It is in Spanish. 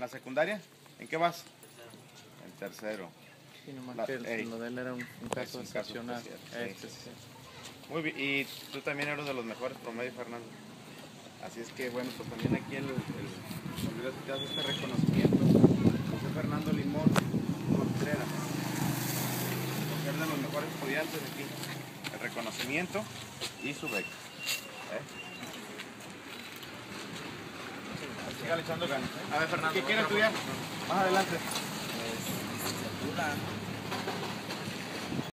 la secundaria? ¿En qué vas? En tercero. Sí, nomás que lo de él era un caso excepcional. Sí. Muy bien, y tú también eres de los mejores promedios, Fernando. Así es que, bueno, pues también aquí el te hace este reconocimiento. José Fernando Limón Contreras, por ser de los mejores estudiantes de aquí. El reconocimiento y su beca. Sígale echando ganas. A ver, Fernando, ¿qué quiere estudiar? Más adelante. Pues, licenciatura.